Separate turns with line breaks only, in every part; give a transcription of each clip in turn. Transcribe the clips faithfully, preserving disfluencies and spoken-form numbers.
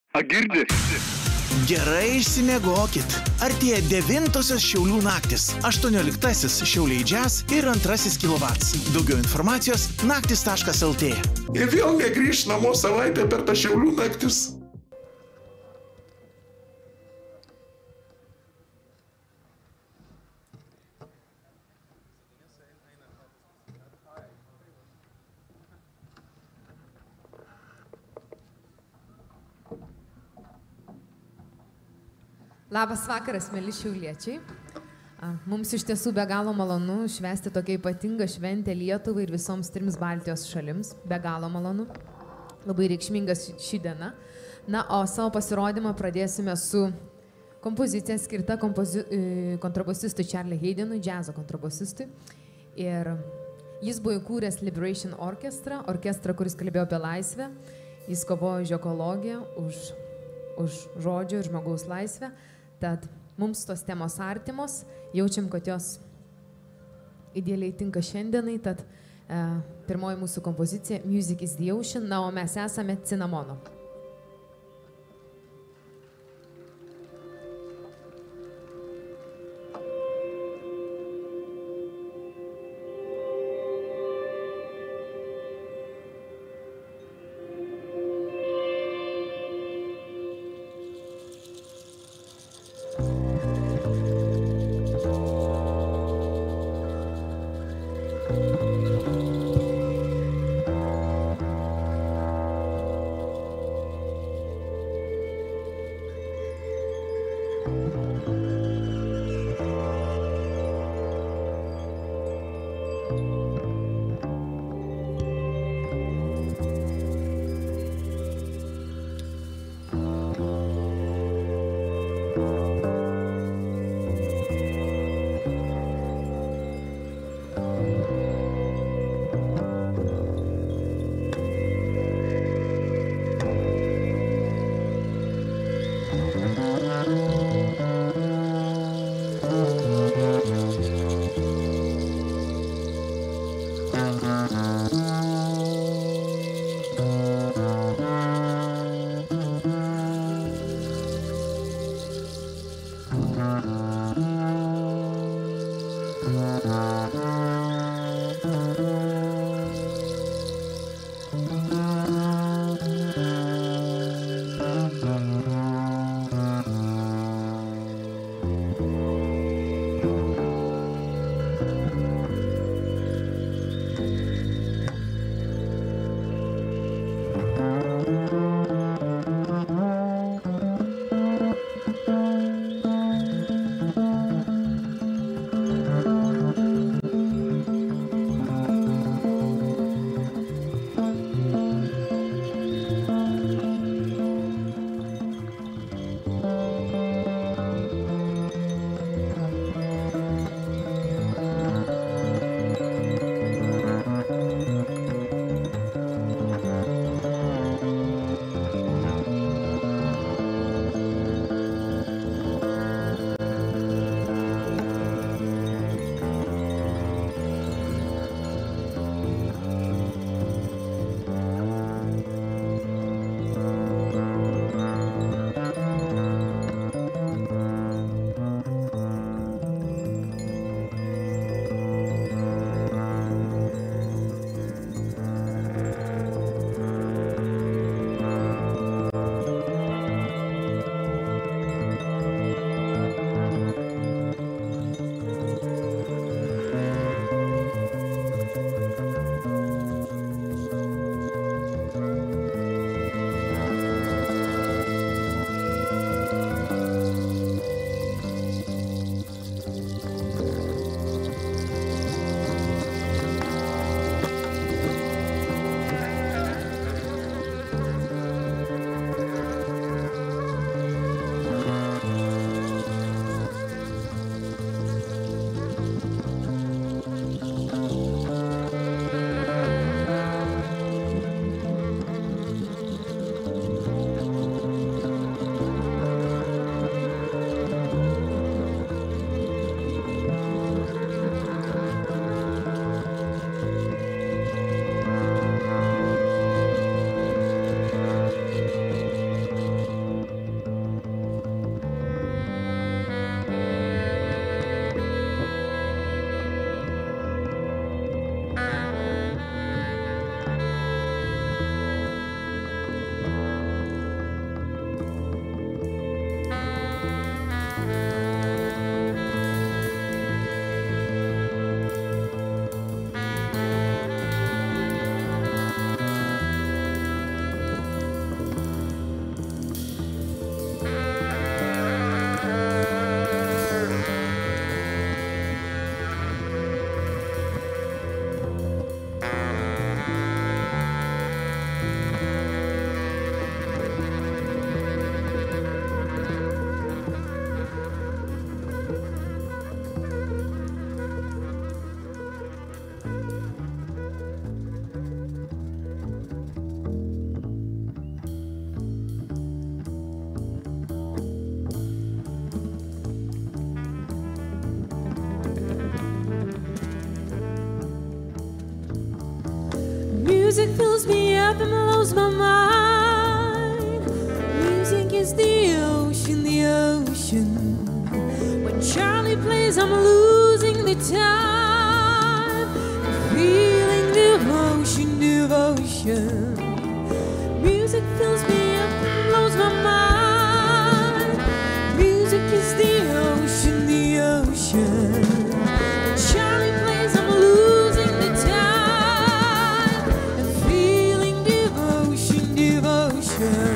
A girdi?
Gerai išsimiegokit. Artėja devintosios Šiaulių naktis, aštuonioliktasis Šiauliai Jazz ir antrasis Kilovats. Daugiau informacijos naktis taškas lt.
Ir vėl negrįš namo savaitę per tą Šiaulių naktis.
Labas vakaras, mėly šiauliečiai. Mums iš tiesų be galo malonu švęsti tokią ypatingą šventę Lietuvai ir visoms trims Baltijos šalims. Be galo malonu. Labai reikšmingas ši diena. Na, o savo pasirodymą pradėsime su kompozicija skirta kompozi kontrabosistui Charlie Haydenui, džiazo kontrabosistui. Ir jis buvo įkūręs Liberation Orchestra, orkestrą, kuris kalbėjo apie laisvę. Jis kovojo už ekologiją, už, už žodžio ir žmogaus laisvę. Tad mums tos temos artimos, jaučiam, kad jos idealiai tinka šiandienai, tad e, pirmoji mūsų kompozicija Music is the Ocean, na, o mes esame Cinamono. Music fills me up and blows my mind. Music is the ocean, the ocean. When Charlie plays, I'm losing the time. Feeling devotion, devotion. Music fills me up and blows my mind. Music is the ocean, the ocean. When Charlie plays, I'm losing the time. And feeling devotion, devotion.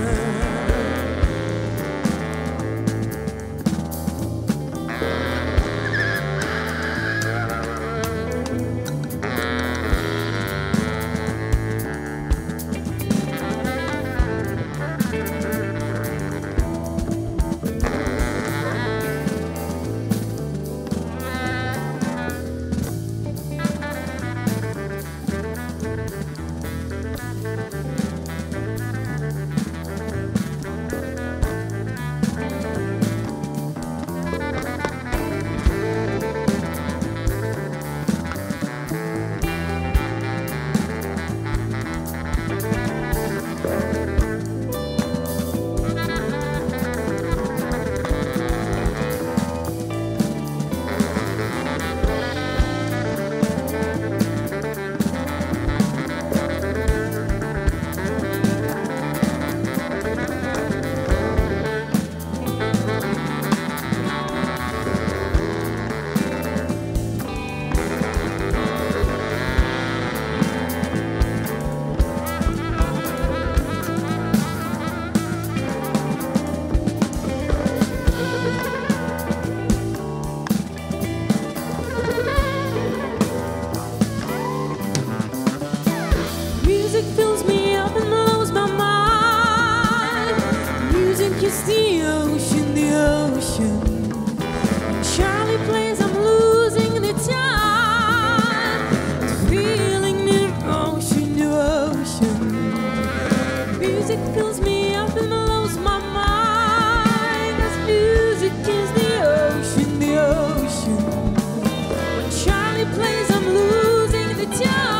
Music fills me up and blows my mind. Music is the ocean, the ocean. When Charlie plays, I'm losing the time. Feeling devotion, devotion. Music fills me up and blows my mind. 'Cause music is the ocean, the ocean. When Charlie plays, I'm losing the time.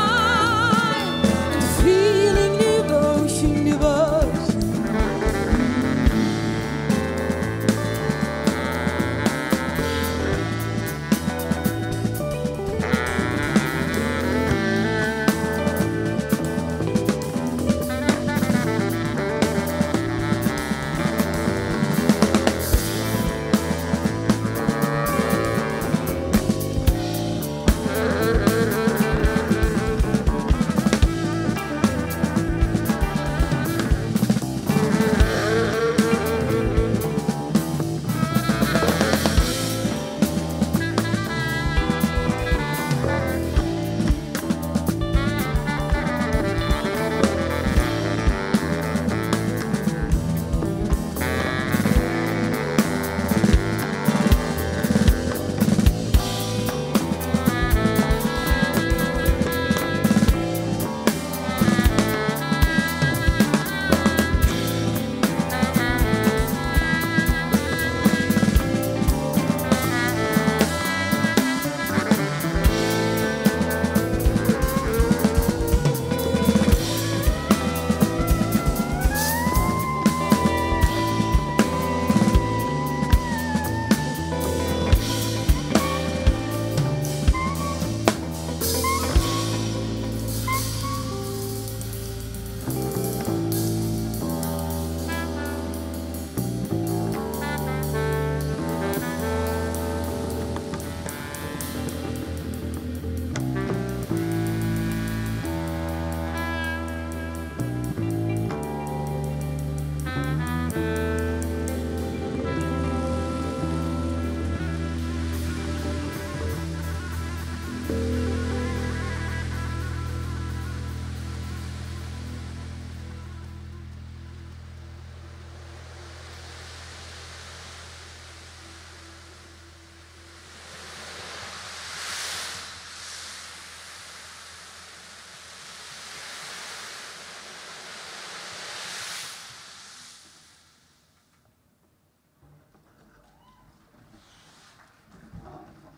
Feeling devotion, devotion.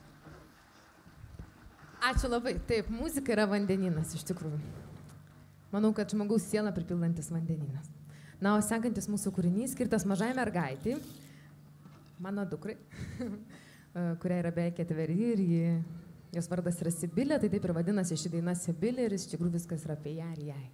Ačiū labai. Taip, muzika yra vandeninas iš tikrųjų. Manau, kad žmogaus sielą pripildantis vandenynas. Na, o sekantis mūsų kūrinys skirtas mažai mergaitai, mano dukrai, kuria yra beveik ketveri ir ji, jos vardas yra Sibilė, tai taip ir vadinasi ši daina Sibilė ir iš tikrųjų viskas yra apie ją ir jai.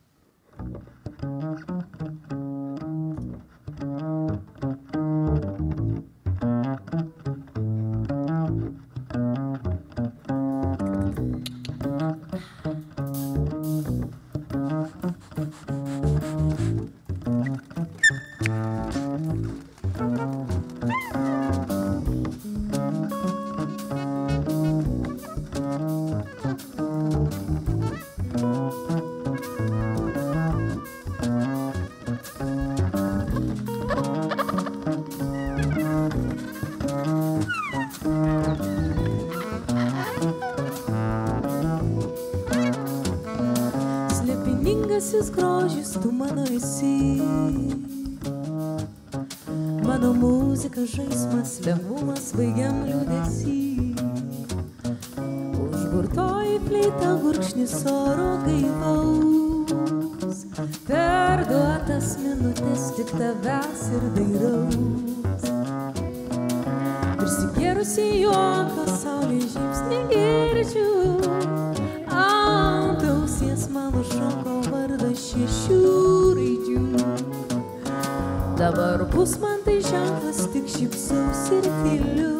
Slėpiningasis grožis, tu mano esi. Mano muzika, žaismas, lengvumas, svaigiam liūdesy. Užburtoji fleita, gurkšnis oro gaivaus. Perduotas minutės tik tavęs ir dairaus. Prisigėrusi juoką, saulė žingsnį girdžiu. Ant ausies mano šoko vardas šešių raidžių. Dabar bus man tai ženklas, tik šypsaus ir tyliu.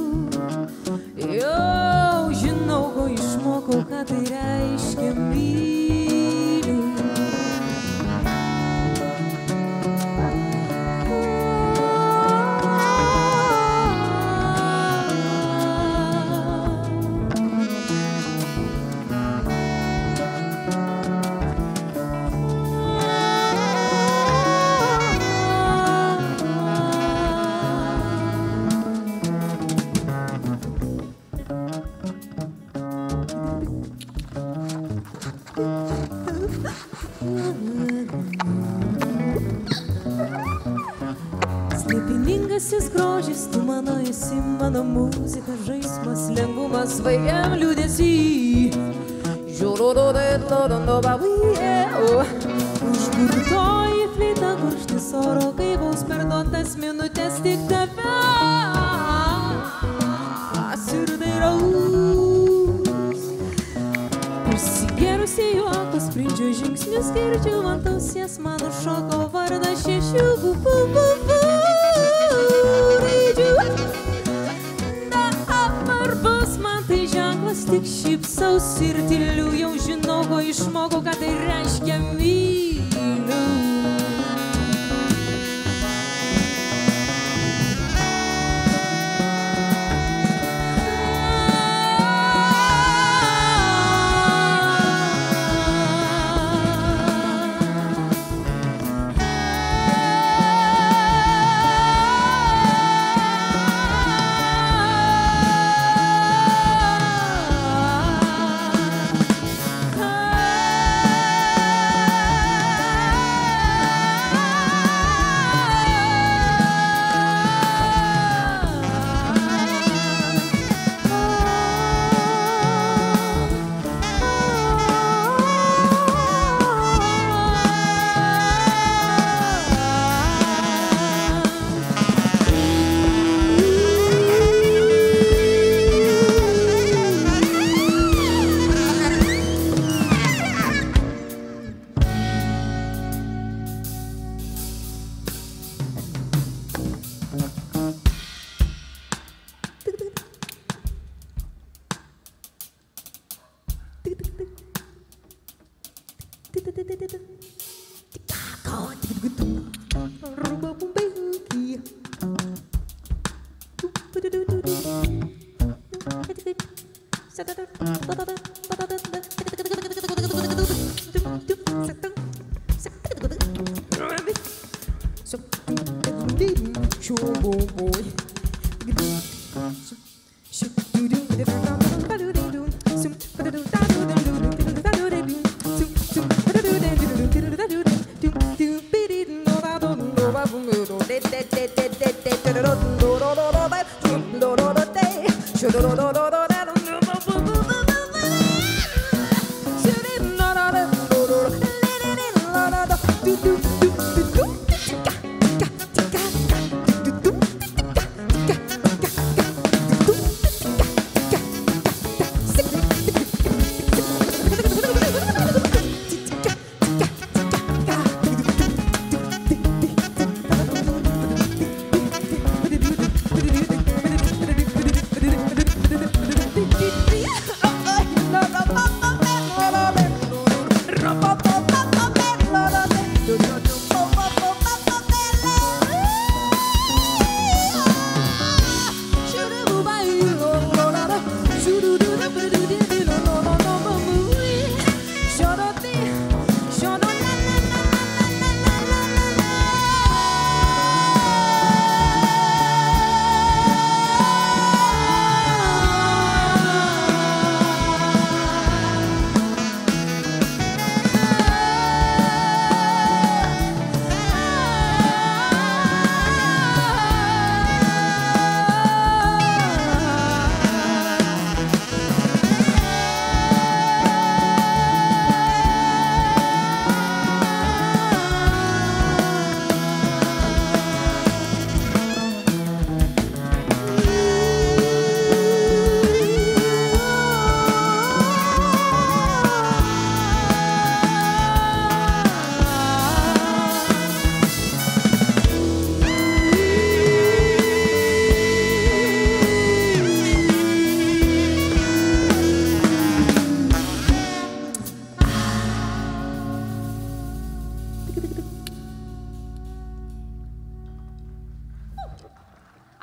Jau žinau, ko išmokau, ką tai reiškia myliu. Slėpiningasis grožis, tu mano esi, mano muzika, žaismas, lengvumas, svaigiam liūdesy. Užburtoji fleita, gurkšnis oro gaivaus, perduotas minutės tik tavęs ir dairaus. Prisigėrusi juokos, sprindžio žingsnius girdžiu, ant ausies mano šoko vardą šešių raidžių. Dabar bus man tai ženklas, tik šypsaus ir tyliu. Jau žinau, ko išmokau, ką tai reiškia myliu.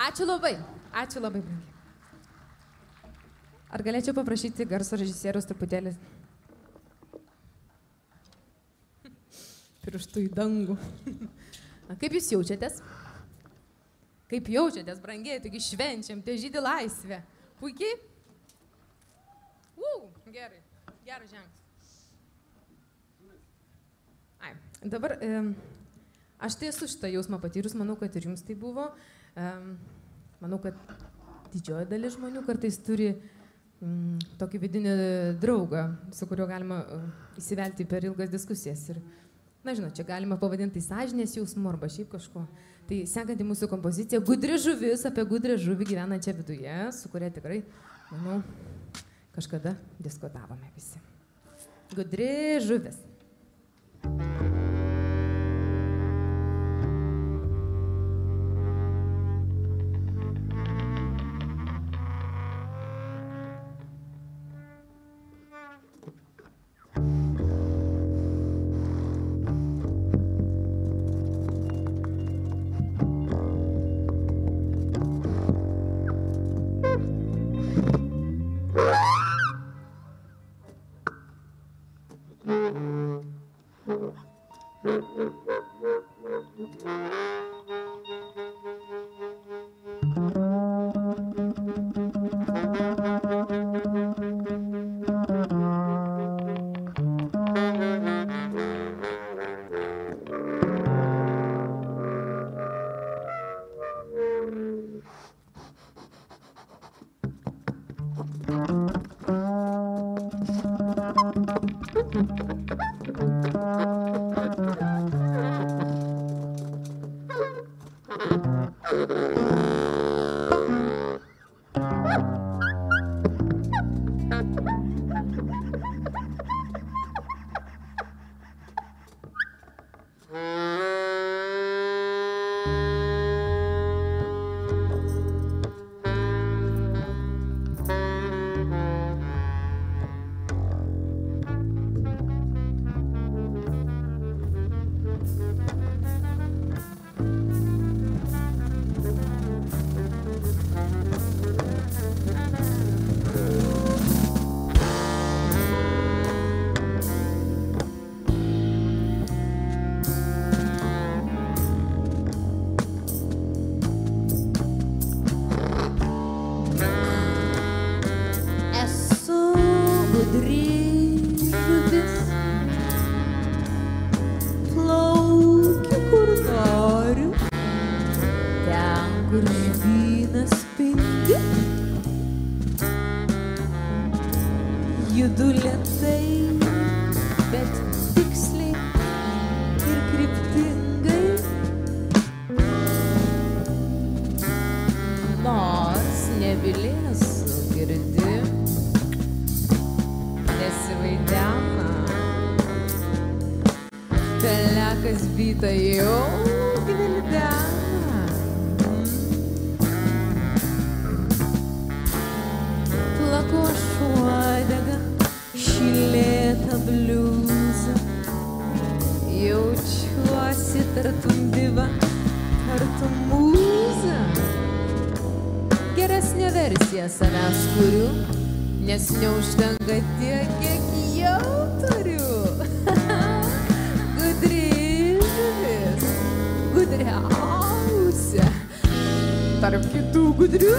Ačiū labai. Ačiū labai. Ar galėčiau paprašyti garso režisierius truputėlį pirštų į dangų? Kaip jūs jaučiatės? Kaip jaučiatės, brangiai, taigi švenčiam, te žydi laisvė. Puikiai? Uu, gerai, geras ženklas. Ai, dabar e, aš tai esu šitą jausmą patyrus, manau, kad ir jums tai buvo. E, manau, kad didžioji dalis žmonių kartais turi mm, tokį vidinį draugą, su kuriuo galima uh, įsivelti per ilgas diskusijas. Ir, na, žinot, čia galima pavadinti sąžinės jausmu arba šiaip kažko. Tai sekanti mūsų kompozicija Gudri žuvis apie gudrę žuvį gyvenančią viduje, su kuria tikrai, manau, kažkada diskutavome visi. Gudri žuvis. Judu lėtai, bet tiksliai ir kryptingai. Nors nevilėsiu girdi, nesivaidena. Pelekas byta jau gvildena. Plako aš uodegą, šilėtą bliuzą. Jaučiuosi tartum diva, tartum mūza. Geresnė versija savęs kuriu, nes neužtenka tiek, kiek jau turiu. Gudri žuvis, gudriausia, tarp kitų gudrių.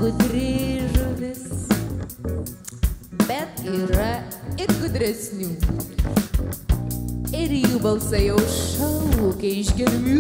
gudri žuvis, bet yra ir gudresnių. Ir jų balsai jau šaukia iš gelmių.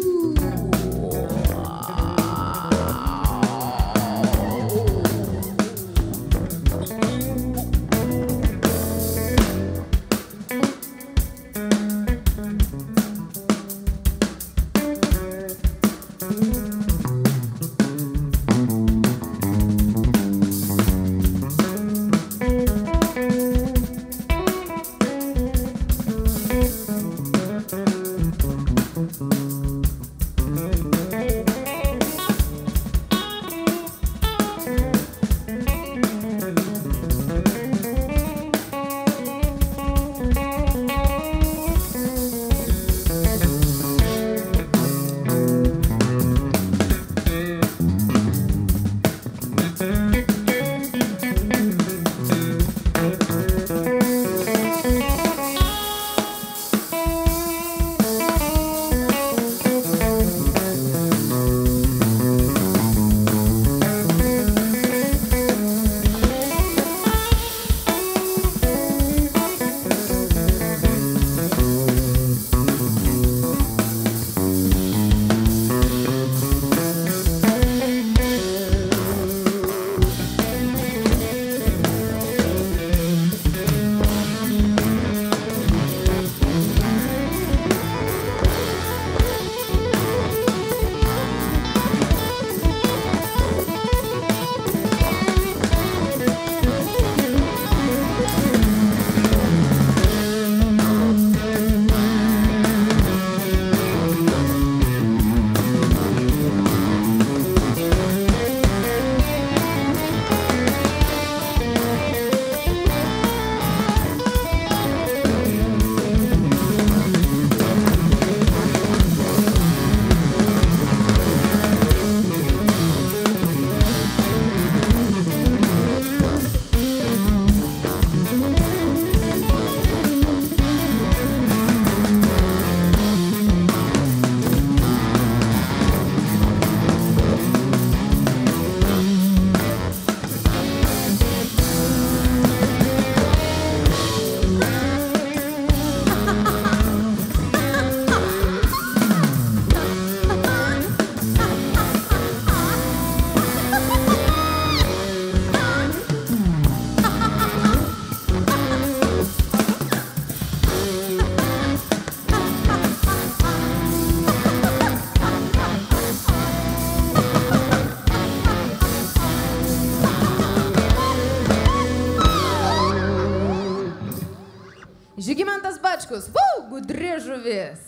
Žygimantas Bačkus, vau, gudri žuvis.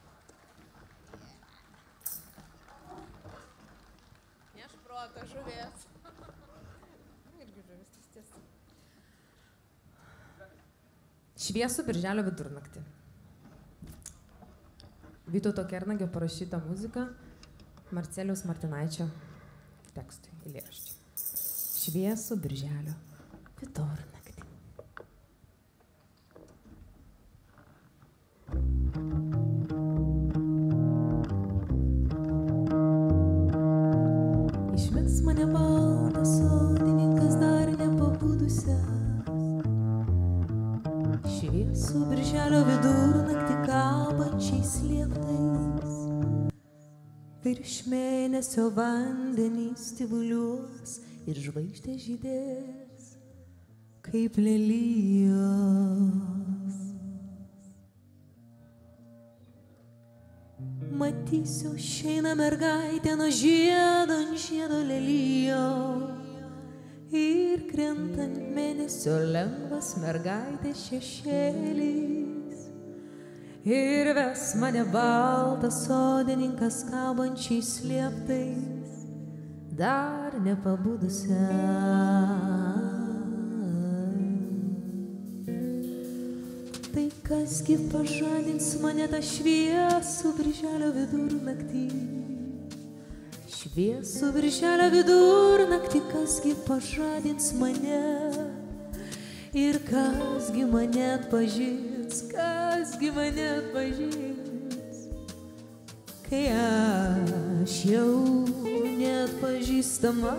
Nešproto žuvis. Irgi žuvis, tas tiesa. Šviesų birželio vidurnaktį. Vytauto Kernagio parašyta muzika Marcelijaus Martinaičio tekstui, eilėraščiui. Šviesų birželio vidurnaktį. Išmes mane baltas sodininkas dar nepabudusias. Šviesų birželio vidurnaktį kabančiais lieptais. Virš mėnesio vandenys tyvuliuos ir žvaigždės žydės kaip lelijos. Matysiu, šeina mergaitė nuo žiedo ant žiedo lelijo ir krentant mėnesio lengvas mergaitės šešėlis ir ves mane baltas sodininkas kabančiais lieptais dar nepabudusią. Tai kasgi pažadins mane tą šviesų birželio vidurnaktį? Šviesų birželio vidurnaktį, kasgi pažadins mane? Ir kasgi mane atpažins, kasgi mane atpažins, kai aš jau
neatpažįstama.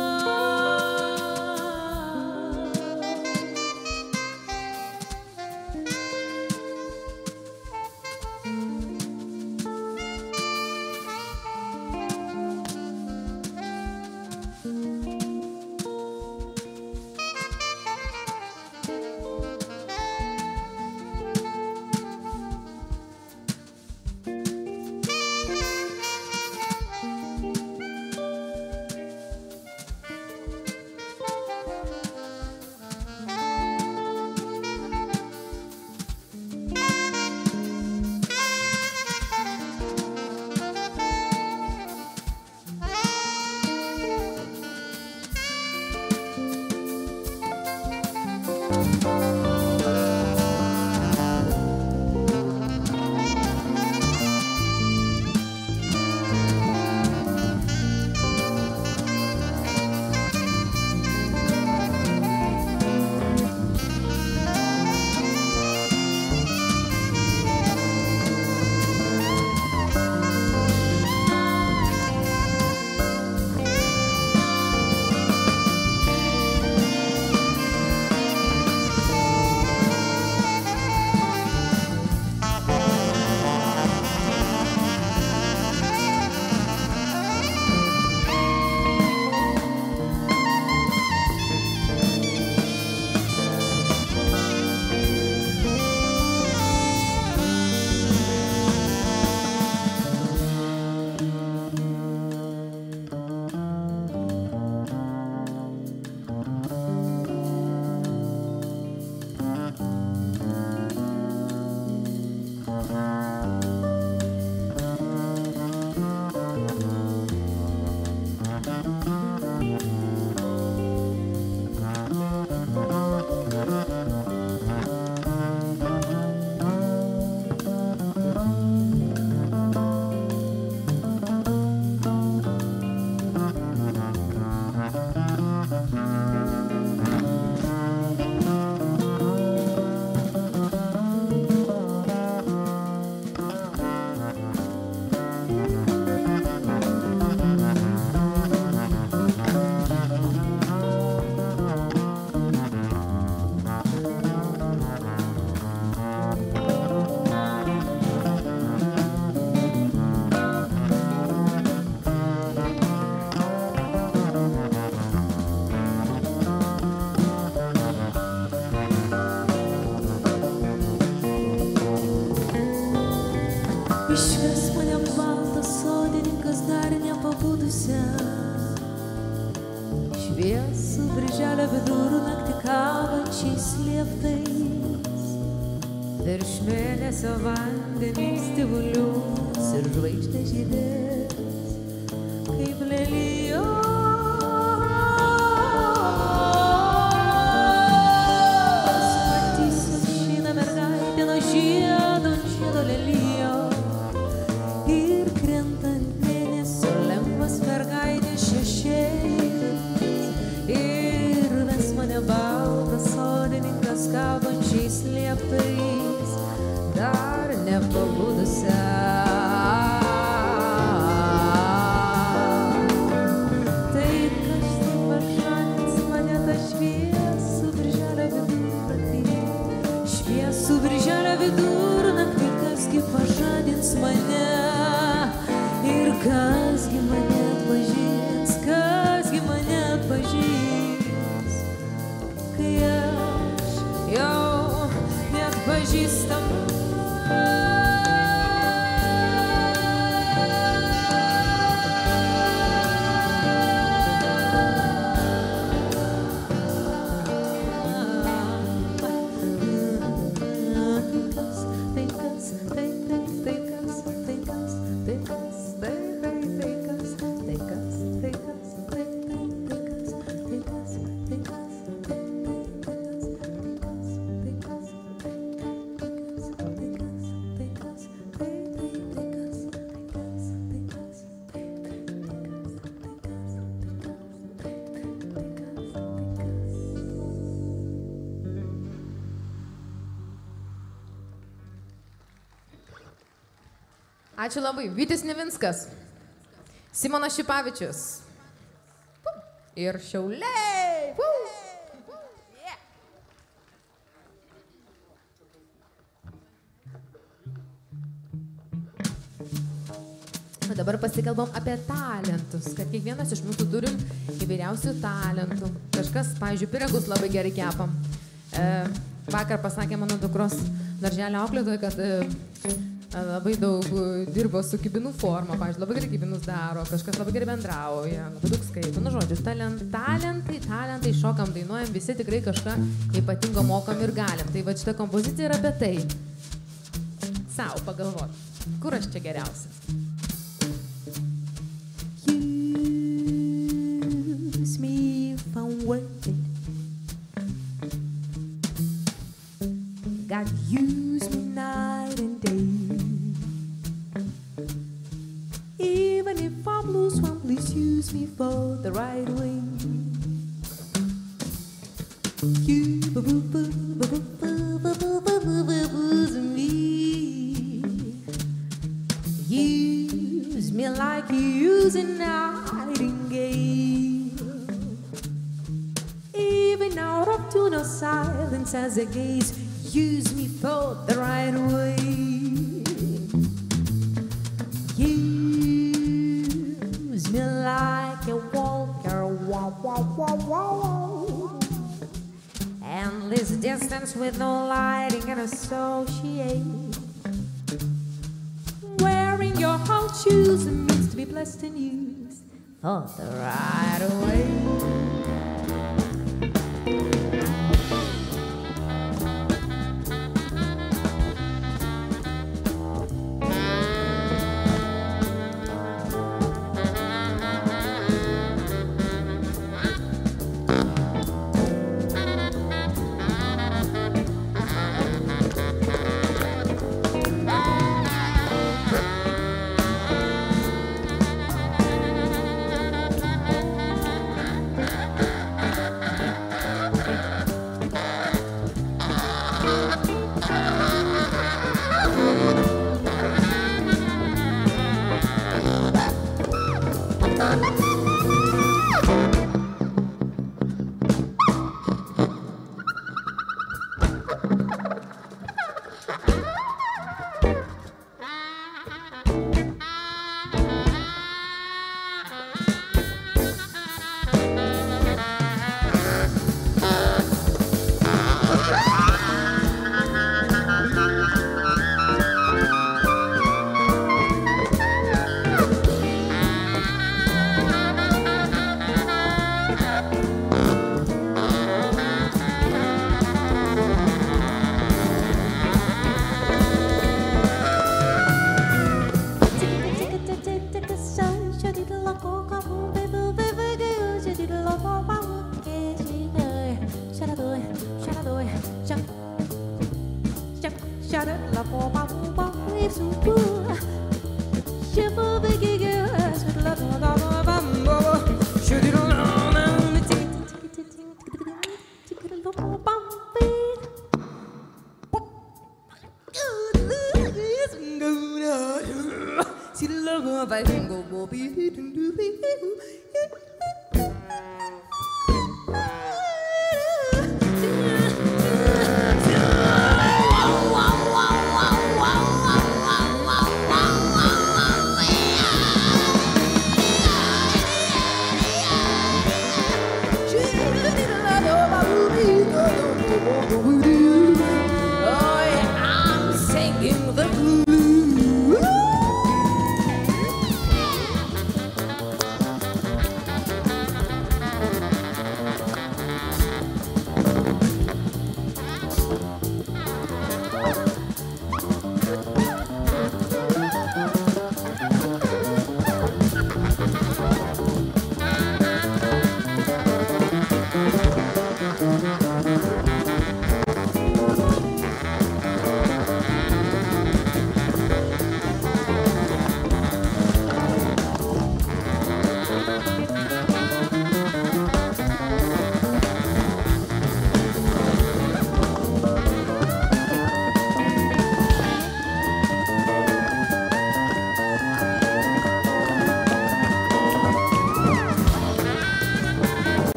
Išves mane baltas sodininkas dar nepabudusią, šviesų birželio vidurnaktį kabančiais lieptais, virš mėnesio vandenys tyvulius ir žvaigždės žydės, kaip lelijos. Matysiu šiną mergaitę nuo žiedo ant žiedo lelijo. Ir krentant mėnesio lengvas mergaitės šešėlis, ir ves mane baltas sodininkas kabančiais lieptais, dar nepabudusią. Tai kas tai pašalins mane tą šviesų birželio vidurnaktį, šviesų birželio vidurnaktį, kasgi pažadins mane. Ir kasgi mane atpažins, kasgi mane atpažins, kai aš jau neatpažįstama.
Ačiū labai. Vytis Nevinskas. Simonas Šipavičius. Ir Šiauliai. Yeah. O dabar pasikalbam apie talentus, kad kiekvienas iš mūsų turim įvairiausių talentų. Kažkas, pavyzdžiui, pyragus labai gerai kepam. E, vakar pasakė mano dukros darželio auklėtoja, kad e, labai daug dirbo su kibinų forma, pavyzdžiui, labai gerai kibinus daro, kažkas labai gerai bendrauja, labai daug skaito. Nu, žodžiu, talent, talentai, talentai, šokam, dainuojam, visi tikrai kažką ypatingo mokam ir galim. Tai va šita kompozicija yra apie tai. Sau pagalvot, kur aš čia geriausias?
Use me if I'm worth it. God, use me night and day. Even if I'm loose one, please use me for the right way. You use me. Use me like you use a nightingale. Even out of tune of silence as a gaze. Use me for the right way. Use me like a walker, wow, wow, wow, wow. Endless distance with no lighting and associate. Wearing your whole shoes means to be blessed and used for the right way.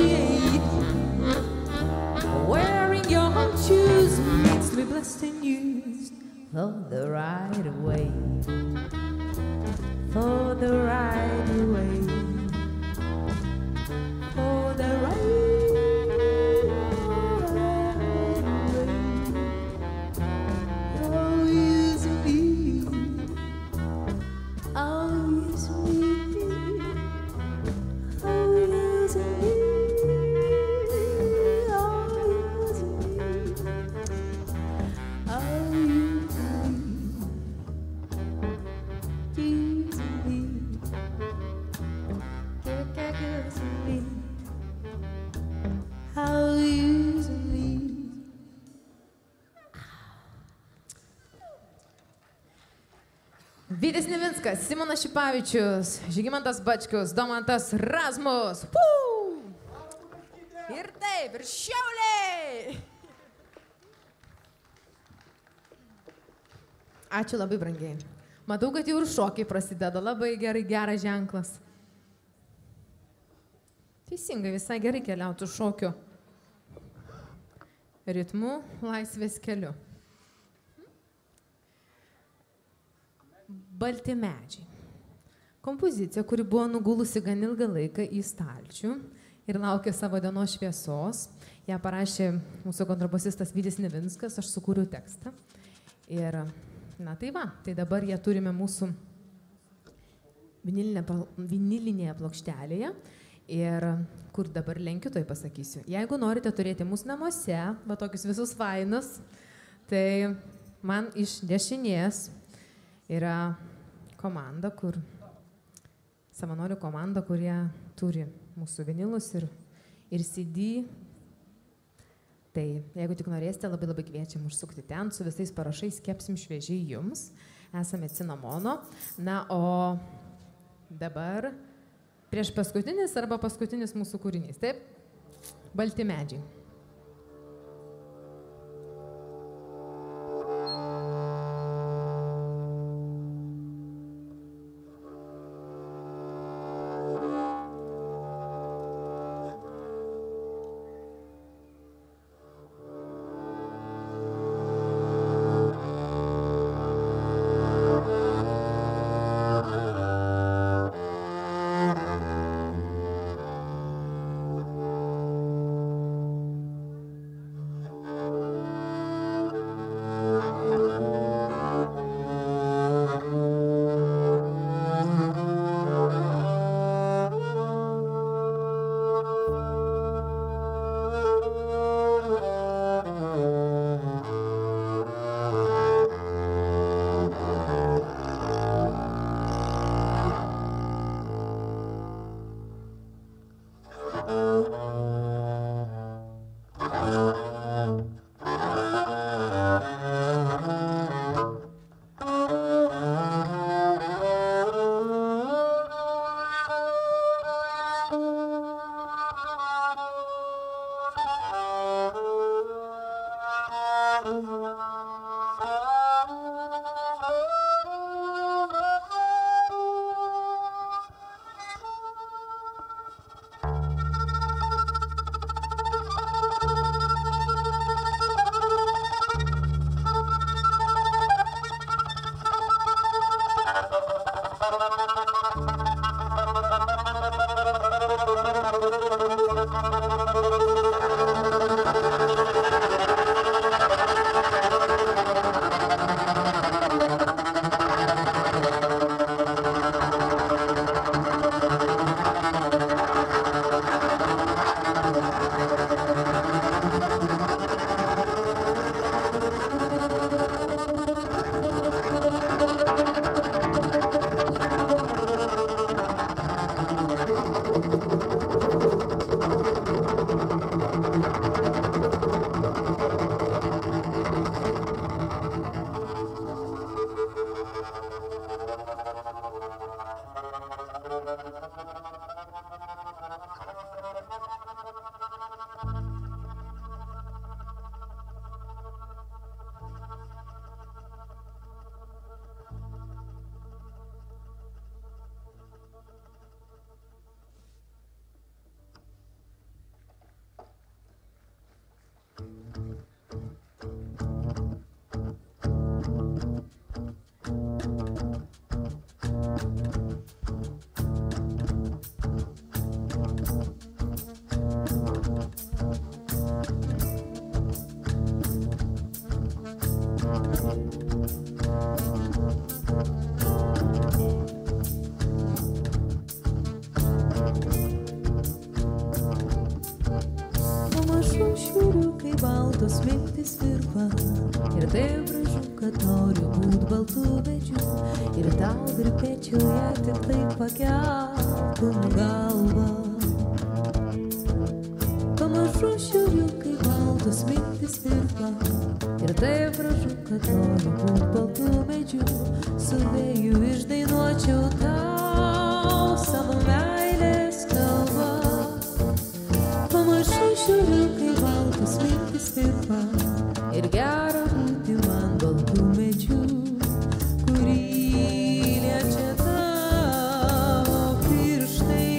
appreciate. Wearing your shoes makes me blessed and used for the right way. For the right way. For the right way.
Vytis Nivinskas, Simonas Šipavičius, Žygimantas Bačkius, Domantas Razmus. Puu! Ir taip, ir Šiauliai. Ačiū labai brangiai. Matau, kad jau ir šokiai prasideda. Labai gerai, geras ženklas. Teisingai, visai gerai keliautų šokiu. Ritmu, laisvės keliu. Balti medžiai. Kompozicija, kuri buvo nugulusi gan ilgą laiką į stalčių ir laukė savo dienos šviesos. Ją parašė mūsų kontrabosistas Vytis Nivinskas, aš sukūriau tekstą. Ir, na tai va, tai dabar ją turime mūsų vinilinė, vinilinėje plokštelėje. Ir kur dabar lenkiu, tai pasakysiu. Jeigu norite turėti mūsų namuose, va tokius visus fainus, tai man iš dešinės yra komanda, kur savanorių komanda, kurie turi mūsų vinilus ir, ir C D. Tai jeigu tik norėsite, labai labai kviečiam užsukti ten, su visais parašais kepsim šviežiai jums. Esame cinamono. Na, o dabar prieš paskutinis arba paskutinis mūsų kūrinys. Taip? Balti medžiai.
žiūriu, kai baltos mintys virpa. Ir taip gražu, kad noriu būt baltų medžių. Ir tau virpėčiau, jei tik tai pakeltum galvą. Pamažu žiūriu, kai baltos mintys virpa. Ir taip gražu, kad noriu būt baltų medžių. Su vėju išdainuočiau tau savo meilės kalbą. Pamažu žiūriu, kai baltos mintys virpa. Ir gera būti man baltų medžių, kurį liečia tavo pirštai.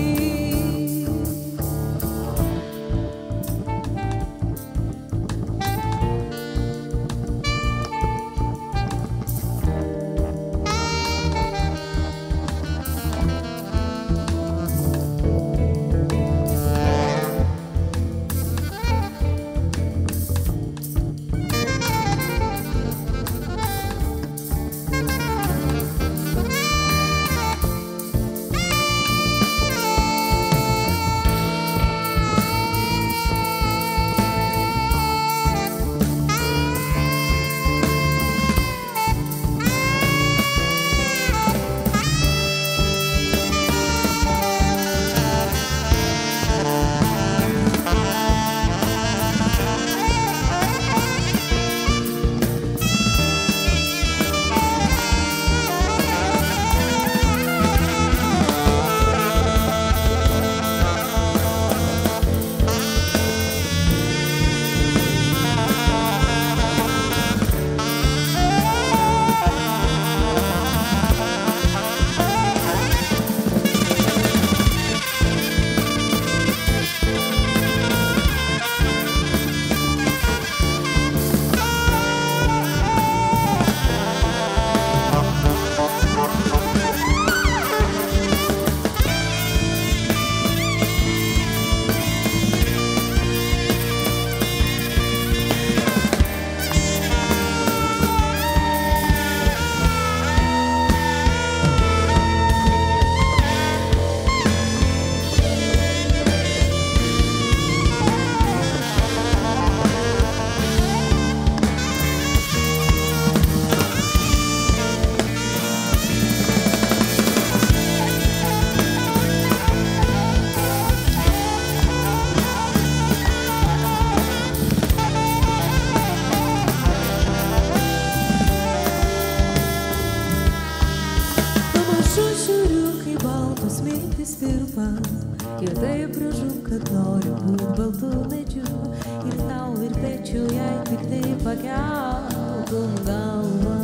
Ir taip gražu, kad noriu būt baltų medžių. Ir tau virpėčiau, jei tik tai pakeltum galvą.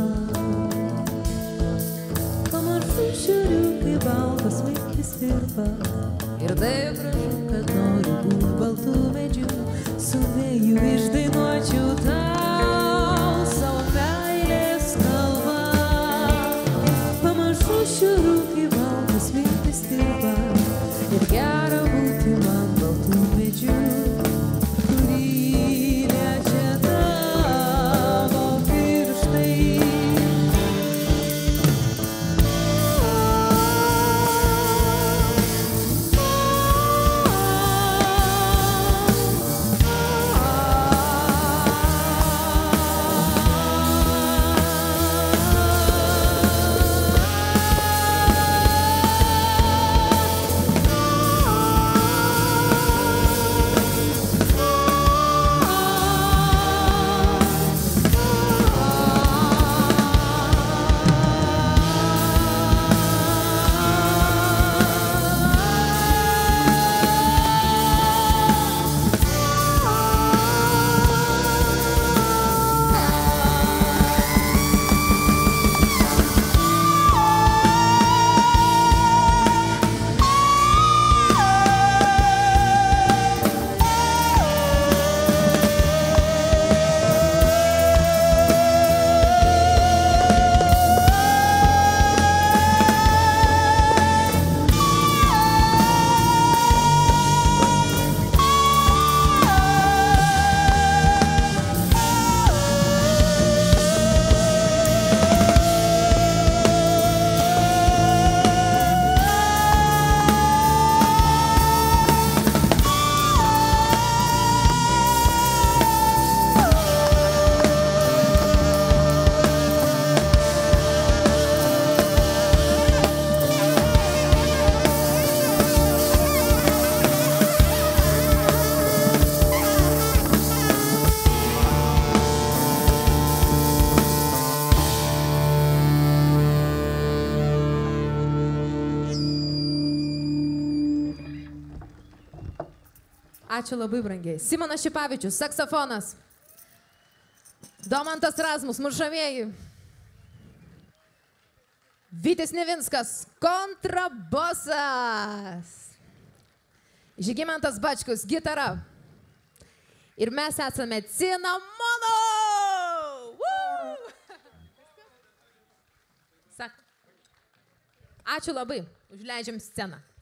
Pamažu žiūriu, kai baltos mintys virpa. Ir taip gražu, kad noriu būt baltų medžių. Su vėju išdainuočiau tau savo meilės kalbą. Pamažu žiūriu, kai baltos mintys virpa. Ir gera būti man baltų medžių, kurį liečia tavo pirštai.
Ačiū labai brangiai. Simonas Šipavičius, saksofonas. Domantas Razmus, mušamieji. Vytis Nevinskas, kontrabosas. Žygimantas Bačkus, gitara. Ir mes esame Cinamono. Ačiū labai, užleidžiam sceną.